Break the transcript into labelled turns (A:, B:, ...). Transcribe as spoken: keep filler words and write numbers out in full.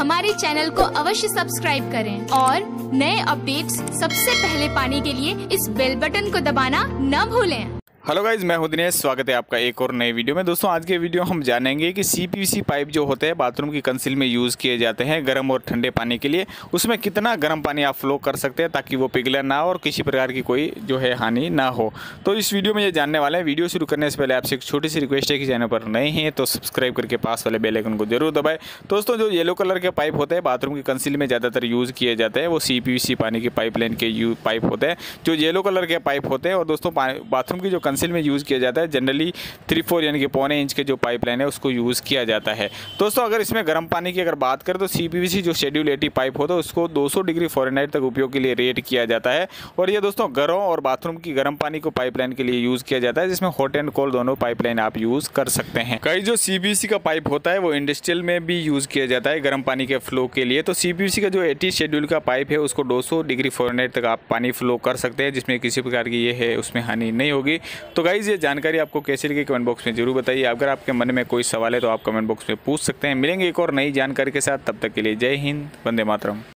A: हमारे चैनल को अवश्य सब्सक्राइब करें और नए अपडेट्स सबसे पहले पाने के लिए इस बेल बटन को दबाना न भूलें।
B: हेलो गाइज, मैं हूं दिनेश। स्वागत है आपका एक और नए वीडियो में। दोस्तों, आज के वीडियो हम जानेंगे कि सीपीवीसी पाइप जो होते हैं बाथरूम की कंसील में यूज़ किए जाते हैं गर्म और ठंडे पानी के लिए, उसमें कितना गर्म पानी आप फ्लो कर सकते हैं ताकि वो पिघले ना हो और किसी प्रकार की कोई जो है हानि ना हो। तो इस वीडियो में ये जानने वाले हैं। वीडियो शुरू करने से पहले आपसे एक छोटी सी रिक्वेस्ट है कि चैनल पर नए हैं तो सब्सक्राइब करके पास वाले बेल आइकन को जरूर दबाएं। दोस्तों, जो येलो कलर के पाइप होते हैं बाथरूम की कंसील में ज़्यादातर यूज़ किए जाते हैं वो सीपीवीसी पानी की पाइपलाइन के यू पाइप होते हैं, जो येलो कलर के पाइप होते हैं। और दोस्तों, बाथरूम की जो कंसील में यूज़ किया जाता है जनरली थ्री फोर यानी कि पौने इंच के जो पाइपलाइन है उसको यूज़ किया जाता है। दोस्तों, अगर इसमें गर्म पानी की अगर बात करें तो सीपीवीसी जो शेड्यूल एटी पाइप होता है उसको दो सौ डिग्री फ़ारेनहाइट तक उपयोग के लिए रेट किया जाता है। और ये दोस्तों घरों और बाथरूम की गर्म पानी को पाइपलाइन के लिए यूज़ किया जाता है, जिसमें हॉट एंड कोल्ड दोनों पाइपलाइन आप यूज़ कर सकते हैं। कई जो सीपीवीसी का पाइप होता है वो इंडस्ट्रियल में भी यूज़ किया जाता है गर्म पानी के फ्लो के लिए। तो सीपीवीसी का जो एटी शेड्यूल का पाइप है उसको दो सौ डिग्री फ़ारेनहाइट तक आप पानी फ्लो कर सकते हैं, जिसमें किसी प्रकार की ये है उसमें हानि नहीं होगी। तो गाइज, ये जानकारी आपको कैसी लगी कमेंट बॉक्स में जरूर बताइए। अगर आपके मन में कोई सवाल है तो आप कमेंट बॉक्स में पूछ सकते हैं। मिलेंगे एक और नई जानकारी के साथ, तब तक के लिए जय हिंद, वंदे मातरम।